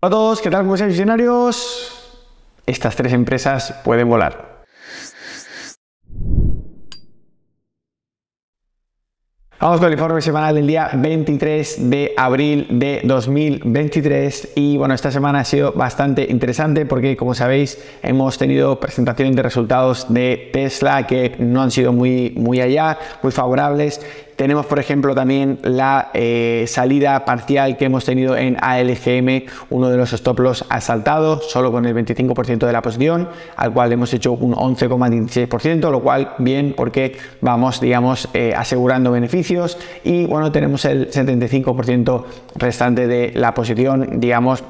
Hola a todos, ¿qué tal? ¿Cómo estáis, visionarios? Estas tres empresas pueden volar. Vamos con el informe semanal del día 23 de abril de 2023 y bueno, esta semana ha sido bastante interesante porque, como sabéis, hemos tenido presentación de resultados de Tesla que no han sido muy allá, muy favorables. Tenemos, por ejemplo, también la salida parcial que hemos tenido en ALGM, uno de los stop loss ha saltado, solo con el 25% de la posición, al cual hemos hecho un 11,16%, lo cual bien porque vamos, digamos, asegurando beneficios y bueno, tenemos el 75% restante de la posición, digamos,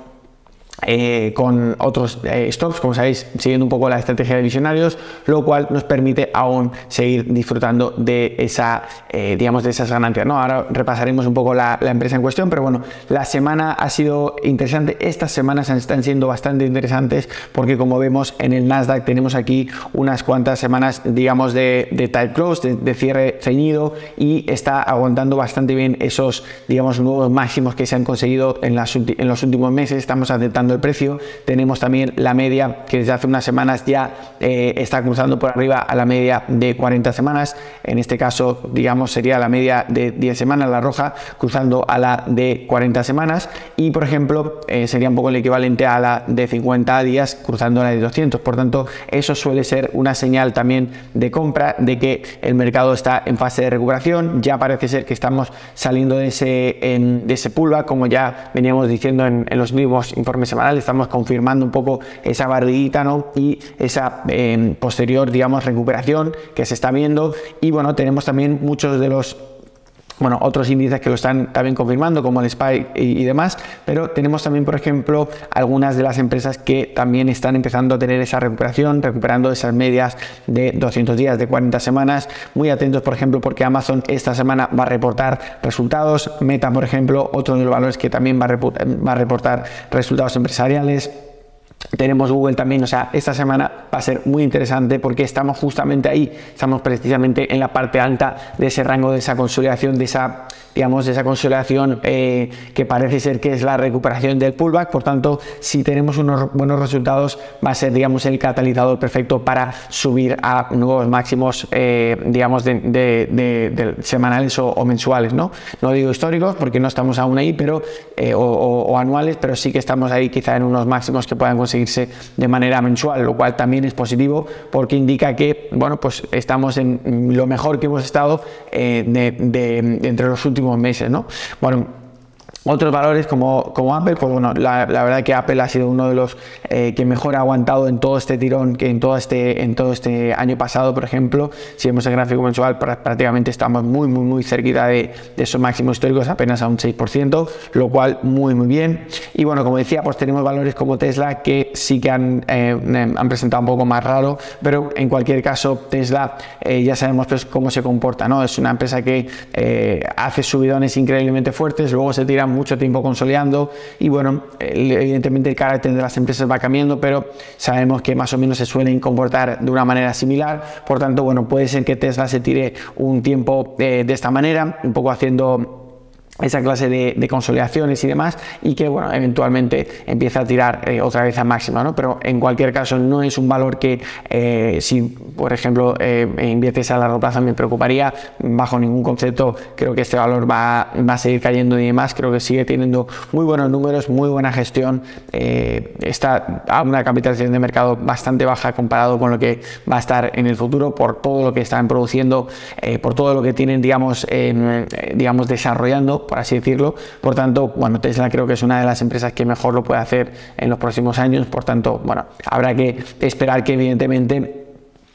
con otros stocks, como sabéis, siguiendo un poco la estrategia de visionarios, lo cual nos permite aún seguir disfrutando de esa, digamos, de esas ganancias, ¿no? Ahora repasaremos un poco la empresa en cuestión, pero bueno, la semana ha sido interesante. Estas semanas están siendo bastante interesantes porque, como vemos en el Nasdaq, tenemos aquí unas cuantas semanas, digamos, de tight close, de cierre ceñido, y está aguantando bastante bien esos, digamos, nuevos máximos que se han conseguido en los últimos meses. Estamos aceptando el precio. Tenemos también la media que desde hace unas semanas ya está cruzando por arriba a la media de 40 semanas. En este caso, digamos, sería la media de 10 semanas, la roja, cruzando a la de 40 semanas. Y, por ejemplo, sería un poco el equivalente a la de 50 días, cruzando a la de 200. Por tanto, eso suele ser una señal también de compra, de que el mercado está en fase de recuperación. Ya parece ser que estamos saliendo de ese pullback, como ya veníamos diciendo en los mismos informes semanales. Estamos confirmando un poco esa barriguita, ¿no? Y esa posterior, digamos, recuperación que se está viendo. Y bueno, tenemos también muchos de los otros índices que lo están también confirmando, como el SPY y demás, pero tenemos también, por ejemplo, algunas de las empresas que también están empezando a tener esa recuperación, recuperando esas medias de 200 días, de 40 semanas. Muy atentos, por ejemplo, porque Amazon esta semana va a reportar resultados. Meta, por ejemplo, otro de los valores que también va a reportar resultados empresariales. Tenemos Google también. O sea, esta semana va a ser muy interesante porque estamos justamente ahí, estamos precisamente en la parte alta de ese rango, de esa consolidación, de esa, digamos, de esa consolidación que parece ser que es la recuperación del pullback. Por tanto, si tenemos unos buenos resultados, va a ser, digamos, el catalizador perfecto para subir a nuevos máximos, digamos, de semanales o mensuales, ¿no? No digo históricos porque no estamos aún ahí, pero o anuales, pero sí que estamos ahí quizá en unos máximos que puedan conseguirse de manera mensual, lo cual también es positivo porque indica que, bueno, pues estamos en lo mejor que hemos estado entre los últimos meses, ¿no? Bueno, otros valores como Apple, pues bueno, la verdad que Apple ha sido uno de los que mejor ha aguantado en todo este tirón, que en todo este año pasado. Por ejemplo, si vemos el gráfico mensual, prácticamente estamos muy cerquita de esos máximos históricos, apenas a un 6%, lo cual muy bien. Y bueno, como decía, pues tenemos valores como Tesla que sí que han presentado un poco más raro, pero en cualquier caso Tesla ya sabemos pues cómo se comporta, ¿no? Es una empresa que hace subidones increíblemente fuertes, luego se tira mucho tiempo consolidando y bueno, evidentemente el carácter de las empresas va cambiando, pero sabemos que más o menos se suelen comportar de una manera similar. Por tanto, bueno, puede ser que Tesla se tire un tiempo de esta manera, un poco haciendo esa clase de consolidaciones y demás, y que bueno, eventualmente empieza a tirar otra vez a máxima, ¿no? Pero en cualquier caso no es un valor que si por ejemplo inviertes a largo plazo me preocuparía bajo ningún concepto. Creo que este valor va a seguir cayendo y demás. Creo que sigue teniendo muy buenos números, muy buena gestión, está a una capitalización de mercado bastante baja comparado con lo que va a estar en el futuro, por todo lo que están produciendo, por todo lo que tienen, digamos, desarrollando, por así decirlo. Por tanto, bueno, Tesla creo que es una de las empresas que mejor lo puede hacer en los próximos años. Por tanto, bueno, habrá que esperar que evidentemente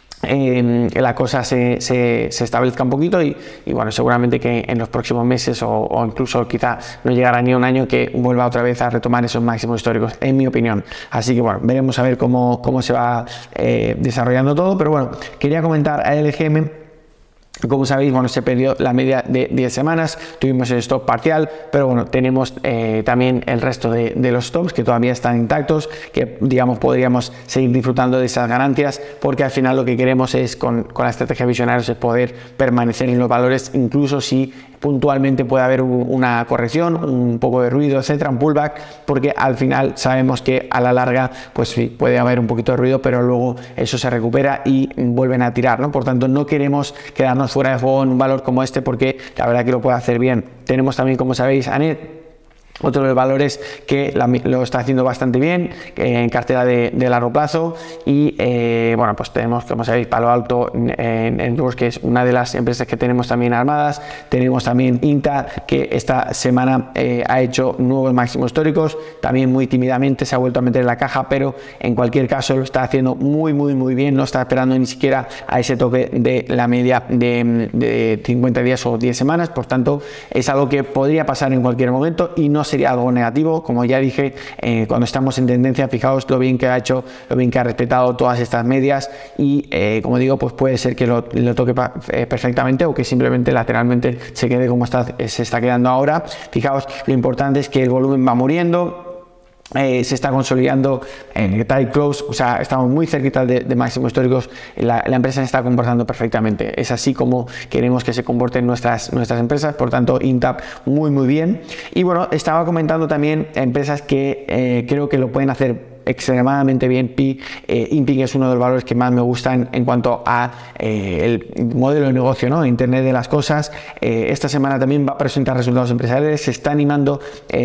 la cosa se establezca un poquito y bueno, seguramente que en los próximos meses o incluso quizá no llegará ni un año que vuelva otra vez a retomar esos máximos históricos, en mi opinión. Así que bueno, veremos a ver cómo se va desarrollando todo. Pero bueno, quería comentar a LGM Como sabéis, bueno, se perdió la media de 10 semanas, tuvimos el stop parcial, pero bueno, tenemos también el resto de los stops que todavía están intactos, que digamos podríamos seguir disfrutando de esas ganancias, porque al final lo que queremos es con la estrategia Visionarios es poder permanecer en los valores, incluso si puntualmente puede haber una corrección, un poco de ruido, etcétera, un pullback, porque al final sabemos que a la larga pues sí, puede haber un poquito de ruido, pero luego eso se recupera y vuelven a tirar, ¿no? Por tanto, no queremos quedarnos fuera de juego en un valor como este, porque la verdad que lo puede hacer bien. Tenemos también, como sabéis, Anet, otro de los valores que lo está haciendo bastante bien en cartera de largo plazo. Y bueno, pues tenemos, como sabéis, Palo Alto Networks, que es una de las empresas que tenemos también armadas. Tenemos también INTA, que esta semana ha hecho nuevos máximos históricos, también muy tímidamente se ha vuelto a meter en la caja, pero en cualquier caso lo está haciendo muy bien, no está esperando ni siquiera a ese toque de la media de 50 días o 10 semanas. Por tanto, es algo que podría pasar en cualquier momento y no sería algo negativo. Como ya dije, cuando estamos en tendencia, fijaos lo bien que ha hecho, lo bien que ha respetado todas estas medias, y como digo, pues puede ser que lo toque perfectamente, o que simplemente lateralmente se quede como se está quedando ahora. Fijaos, lo importante es que el volumen va muriendo. Se está consolidando en tight close, o sea, estamos muy cerquita de máximos históricos. La empresa se está comportando perfectamente, es así como queremos que se comporten nuestras empresas. Por tanto, Intap muy bien. Y bueno, estaba comentando también empresas que creo que lo pueden hacer extremadamente bien. Inping es uno de los valores que más me gustan en cuanto a el modelo de negocio, ¿no? Internet de las cosas. Esta semana también va a presentar resultados empresariales, se está animando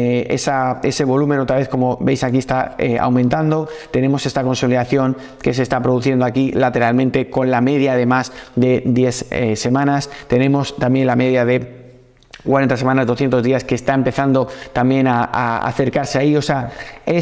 ese volumen otra vez, como veis aquí está aumentando. Tenemos esta consolidación que se está produciendo aquí lateralmente con la media de más de 10 semanas. Tenemos también la media de 40 semanas, 200 días, que está empezando también a acercarse ahí. O sea,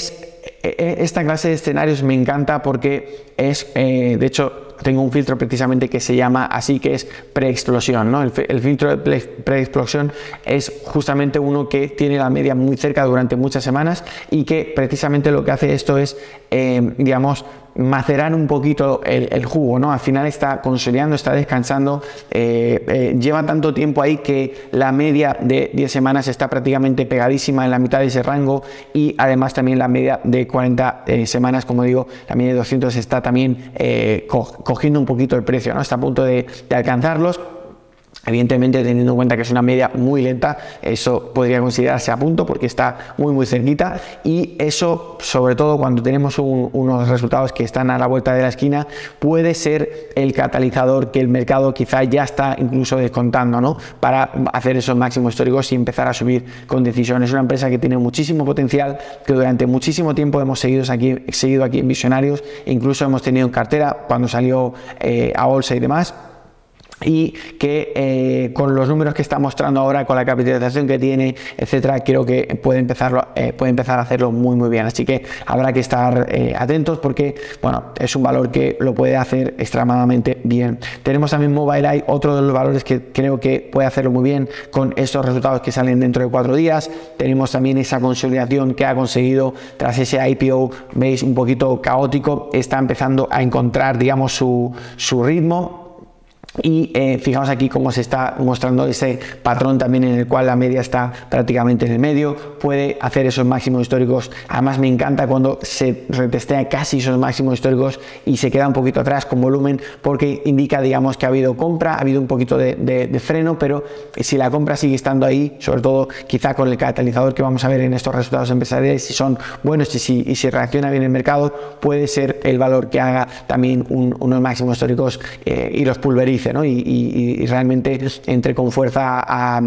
esta clase de escenarios me encanta, porque es, de hecho, tengo un filtro precisamente que se llama así, que es preexplosión, ¿no? El filtro de preexplosión es justamente uno que tiene la media muy cerca durante muchas semanas, y que precisamente lo que hace esto es, digamos, macerar un poquito el jugo, ¿no? Al final está consolidando, está descansando, lleva tanto tiempo ahí que la media de 10 semanas está prácticamente pegadísima en la mitad de ese rango, y además también la media de 40 semanas, como digo, la media de 200 está también cogiendo un poquito el precio, ¿no? Está a punto de alcanzarlos. Evidentemente, teniendo en cuenta que es una media muy lenta, eso podría considerarse a punto, porque está muy cerquita, y eso, sobre todo cuando tenemos unos resultados que están a la vuelta de la esquina, puede ser el catalizador que el mercado quizá ya está incluso descontando, ¿no? Para hacer esos máximos históricos y empezar a subir con decisión. Es una empresa que tiene muchísimo potencial, que durante muchísimo tiempo hemos seguido aquí en Visionarios, incluso hemos tenido en cartera cuando salió a bolsa y demás, y que con los números que está mostrando ahora, con la capitalización que tiene, etcétera, creo que puede empezar a hacerlo muy bien. Así que habrá que estar atentos, porque bueno, es un valor que lo puede hacer extremadamente bien. Tenemos también Mobileye, otro de los valores que creo que puede hacerlo muy bien con estos resultados que salen dentro de 4 días. Tenemos también esa consolidación que ha conseguido tras ese IPO, veis, un poquito caótico, está empezando a encontrar, digamos, su ritmo. Y fijaos aquí cómo se está mostrando ese patrón también, en el cual la media está prácticamente en el medio, puede hacer esos máximos históricos. Además, me encanta cuando se retestea casi esos máximos históricos y se queda un poquito atrás con volumen, porque indica, digamos, que ha habido compra, ha habido un poquito de freno, pero si la compra sigue estando ahí, sobre todo quizá con el catalizador que vamos a ver en estos resultados empresariales, si son buenos y si reacciona bien el mercado, puede ser el valor que haga también unos máximos históricos y los pulverice, ¿no? Y realmente entre con fuerza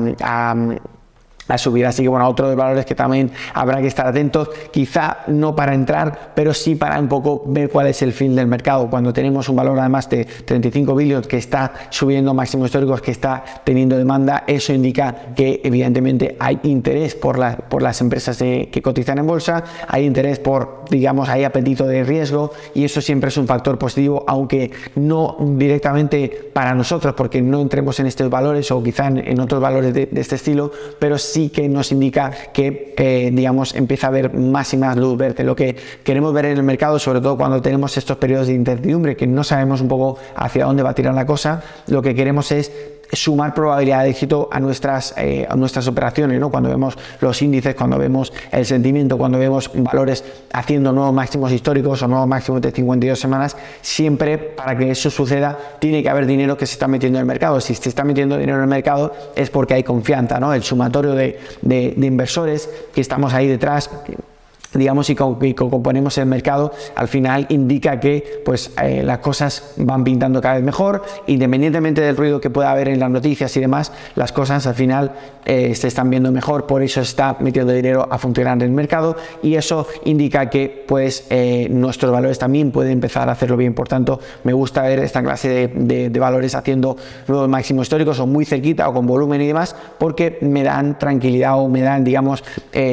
a subir. Así que bueno, otro de los valores que también habrá que estar atentos, quizá no para entrar, pero sí para un poco ver cuál es el fin del mercado. Cuando tenemos un valor además de 35 billones que está subiendo máximos históricos, que está teniendo demanda, eso indica que evidentemente hay interés por las empresas que cotizan en bolsa, hay interés por, digamos, hay apetito de riesgo, y eso siempre es un factor positivo, aunque no directamente para nosotros, porque no entremos en estos valores o quizá en otros valores de este estilo, pero sí que nos indica que, digamos, empieza a haber más y más luz verde. Lo que queremos ver en el mercado, sobre todo cuando tenemos estos periodos de incertidumbre, que no sabemos un poco hacia dónde va a tirar la cosa, lo que queremos es sumar probabilidad de éxito a nuestras operaciones, ¿no? Cuando vemos los índices, cuando vemos el sentimiento, cuando vemos valores haciendo nuevos máximos históricos o nuevos máximos de 52 semanas, siempre para que eso suceda tiene que haber dinero que se está metiendo en el mercado. Si se está metiendo dinero en el mercado es porque hay confianza, ¿no? El sumatorio de inversores que estamos ahí detrás, digamos, y componemos el mercado, al final indica que pues las cosas van pintando cada vez mejor, independientemente del ruido que pueda haber en las noticias y demás. Las cosas al final se están viendo mejor, por eso está metiendo dinero a funcionar en el mercado, y eso indica que pues nuestros valores también pueden empezar a hacerlo bien. Por tanto, me gusta ver esta clase de valores haciendo nuevos máximos históricos o muy cerquita o con volumen y demás, porque me dan tranquilidad o me dan, digamos,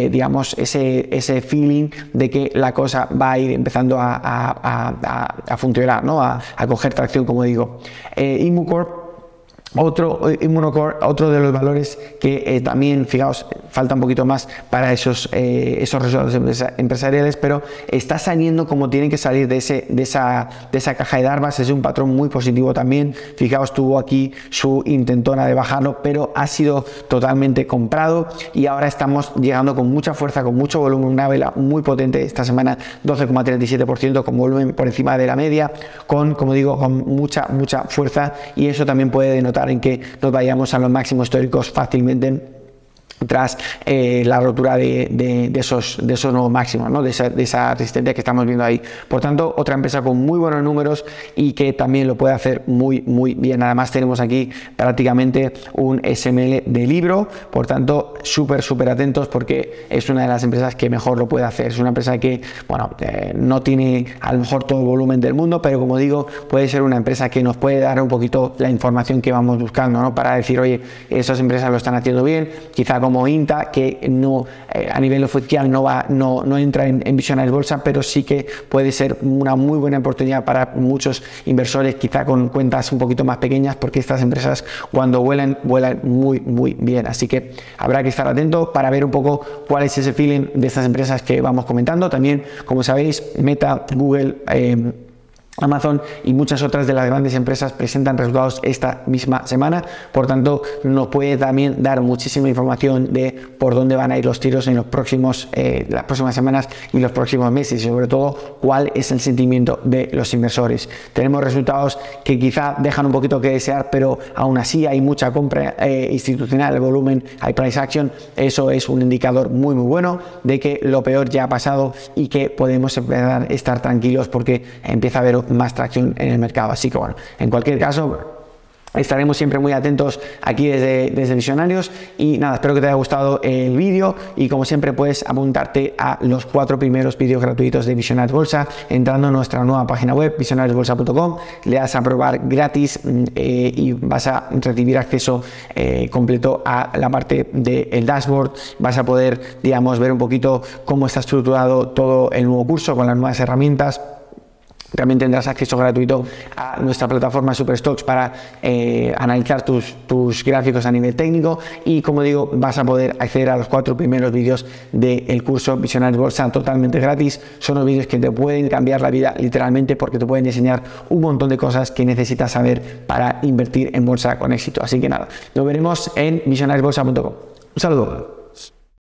ese feeling de que la cosa va a ir empezando a funcionar, ¿no? A coger tracción, como digo. Immunocore, otro de los valores que también, fijaos, falta un poquito más para esos resultados empresariales, pero está saliendo como tiene que salir de esa caja de Darvas. Es un patrón muy positivo también. Fijaos, tuvo aquí su intentona de bajarlo, pero ha sido totalmente comprado y ahora estamos llegando con mucha fuerza, con mucho volumen, una vela muy potente esta semana, 12,37%, con volumen por encima de la media, como digo, con mucha fuerza, y eso también puede denotar en que nos vayamos a los máximos históricos fácilmente tras la rotura de esos nuevos máximos, ¿no? de esa resistencia que estamos viendo ahí. Por tanto, otra empresa con muy buenos números y que también lo puede hacer muy bien. Además, tenemos aquí prácticamente un SML de libro, por tanto, súper atentos, porque es una de las empresas que mejor lo puede hacer. Es una empresa que, bueno, no tiene a lo mejor todo el volumen del mundo, pero como digo, puede ser una empresa que nos puede dar un poquito la información que vamos buscando, ¿no? Para decir, oye, esas empresas lo están haciendo bien, quizá como INTA, que no a nivel oficial no entra en Visionarios Bolsa, pero sí que puede ser una muy buena oportunidad para muchos inversores, quizá con cuentas un poquito más pequeñas, porque estas empresas cuando vuelan muy bien. Así que habrá que estar atentos para ver un poco cuál es ese feeling de estas empresas que vamos comentando. También, como sabéis, Meta, Google, Amazon y muchas otras de las grandes empresas presentan resultados esta misma semana, por tanto nos puede también dar muchísima información de por dónde van a ir los tiros en las próximas semanas y los próximos meses, y sobre todo cuál es el sentimiento de los inversores. Tenemos resultados que quizá dejan un poquito que desear, pero aún así hay mucha compra institucional, el volumen, hay price action. Eso es un indicador muy bueno de que lo peor ya ha pasado y que podemos empezar a estar tranquilos porque empieza a haber más tracción en el mercado. Así que bueno, en cualquier caso, estaremos siempre muy atentos aquí desde Visionarios. Y nada, espero que te haya gustado el vídeo, y como siempre puedes apuntarte a los 4 primeros vídeos gratuitos de Visionarios Bolsa entrando a nuestra nueva página web, visionariosbolsa.com. le das a probar gratis y vas a recibir acceso completo a la parte del dashboard. Vas a poder, digamos, ver un poquito cómo está estructurado todo el nuevo curso con las nuevas herramientas. También tendrás acceso gratuito a nuestra plataforma Superstocks para analizar tus gráficos a nivel técnico, y como digo, vas a poder acceder a los 4 primeros vídeos del curso Visionarios Bolsa totalmente gratis. Son los vídeos que te pueden cambiar la vida literalmente, porque te pueden enseñar un montón de cosas que necesitas saber para invertir en bolsa con éxito. Así que nada, nos veremos en visionariosbolsa.com. Un saludo.